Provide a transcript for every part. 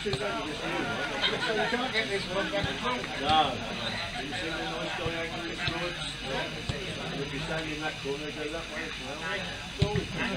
can't get this one back and forth. No. You see the nice guy angry at Florence? If you stand in that corner, go that way as well. It's always been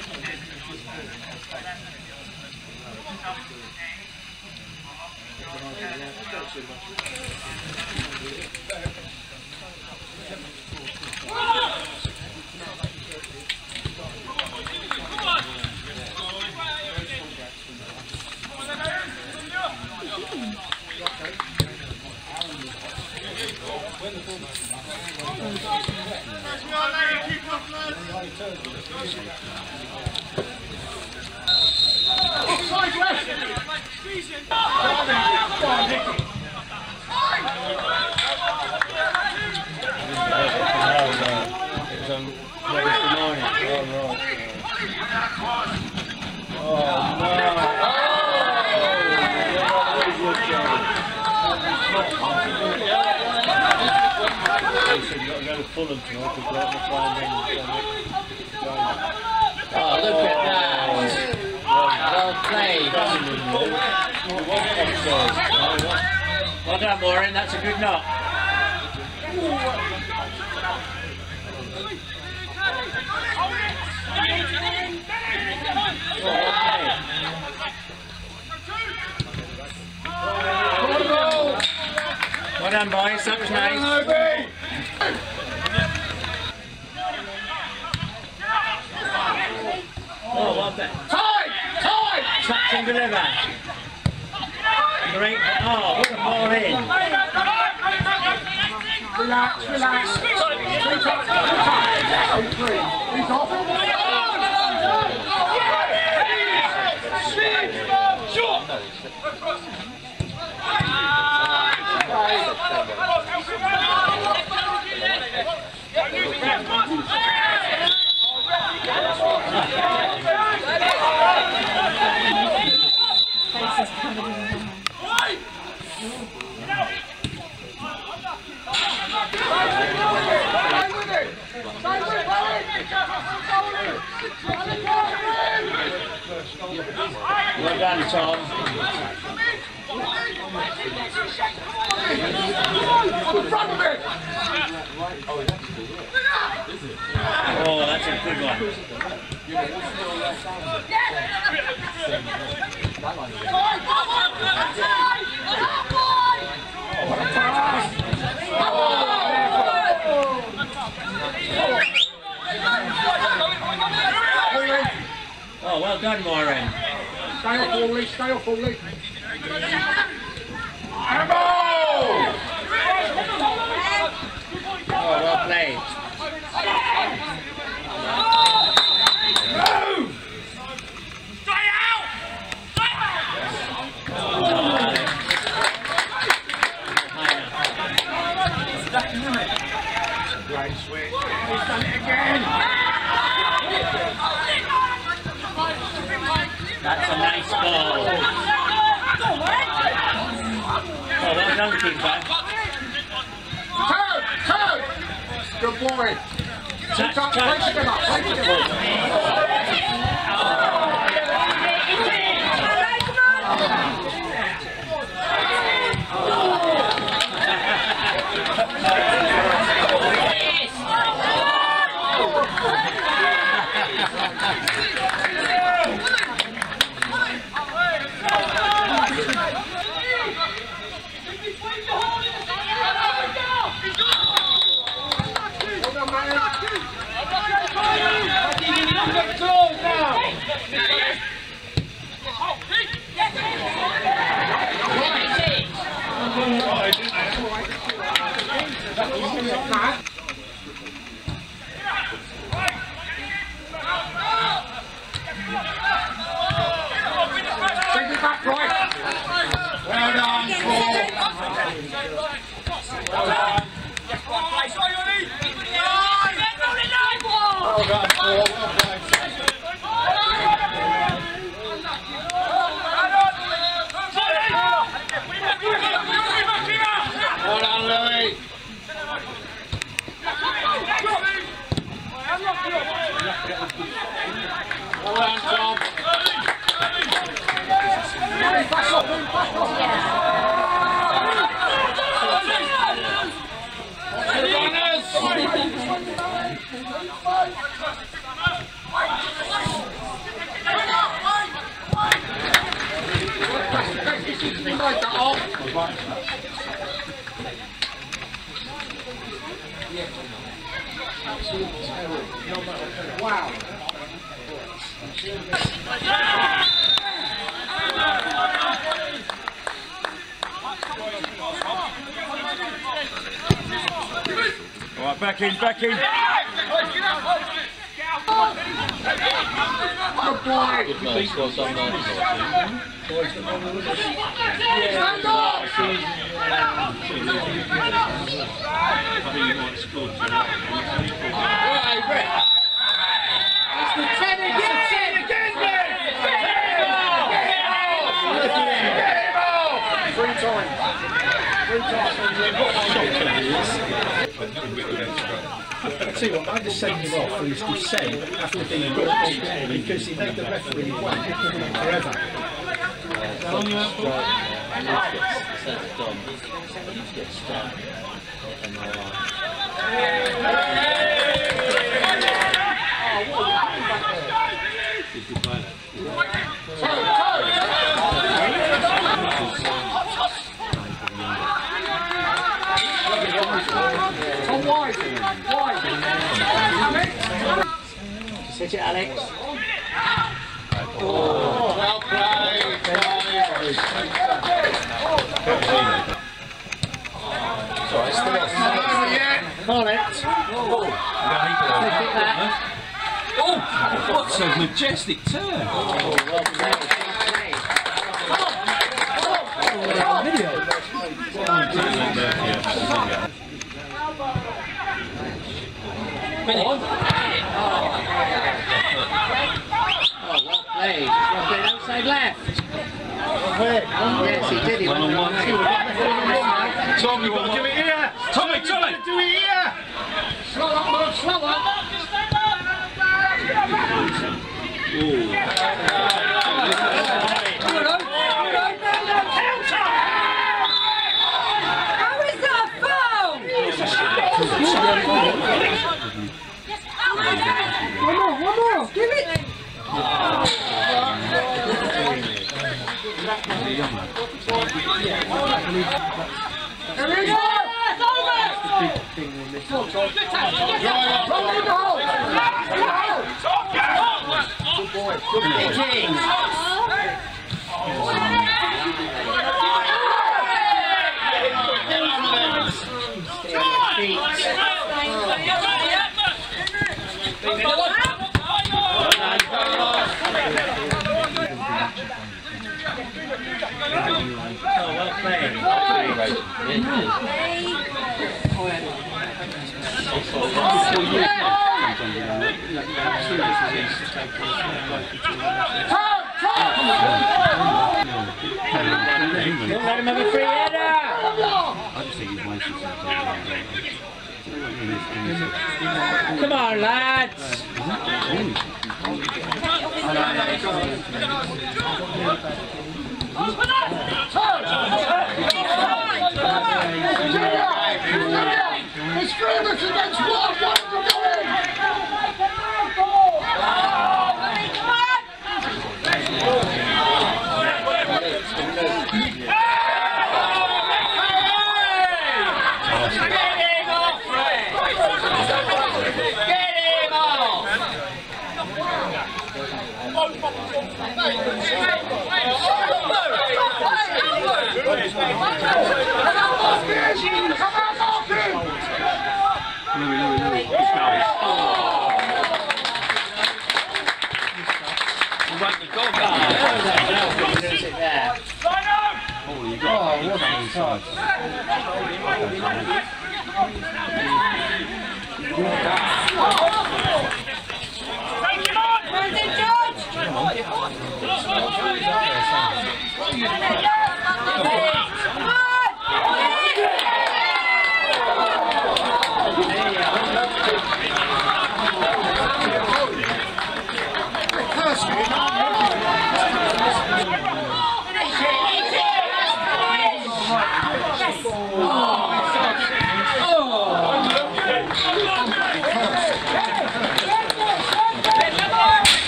Fulham tonight to go up the final. Oh, look at that! Well played. Well done, Maureen. That's a good knock. Well done, boys. That was nice. Oh, what the? Time! Touch and deliver. Great. Oh, what a ball in. Relax. He's off. Well done, Tom. Oh, that's a good one. Oh, well done, Maureen. Stay off, Wally. Oh, well played. Move! Stay out! Great switch. He's done it again. That's a nice ball. Oh, well done, keeper. Turn! Good boy. Touch. Well done, Tom. Wow. All right, back in, back in. Good boy. Good mate, well done there. Stand up. Right, Brett. It's the 10 again, Three times. I tell you what, I just sent him off for his dissent after being booked because he made the referee wait forever. That's done. You get stabbed. And Come wide. Wide. Just hit it, Alex. Oh, well played. Sorry, still got some. Come on, Alex. Oh, what a majestic turn! Well played. Video. well played. Outside left. Yes, he did. He went on one. Tom, you've got to do it here. Tommy! Do it here. Slow up, man. Slow up. One more, give it! Here we go! Good boy. Good Don't let him have a free header! I just think he's wasted some time. Come on, lads! It's scrimmage against one. What are you doing?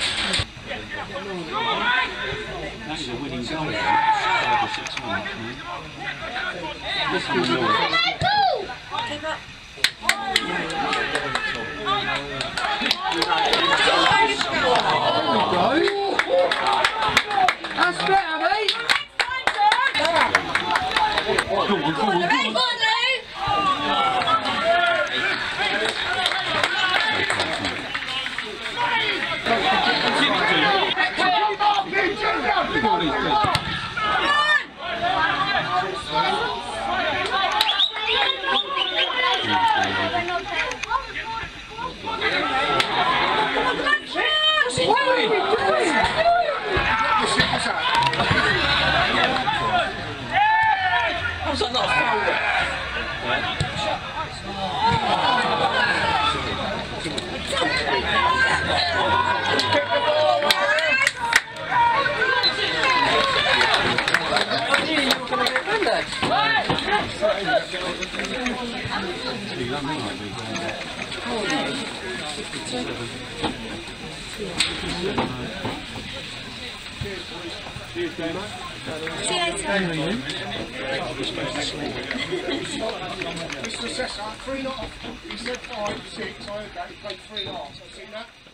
That's a winning goal, 5 or 6 minutes, That's better, mate. Go on, go on, go on. Mr. Assessor, 3 not off. He said 5, 6. I heard that. He played 3 and a half. I've seen that.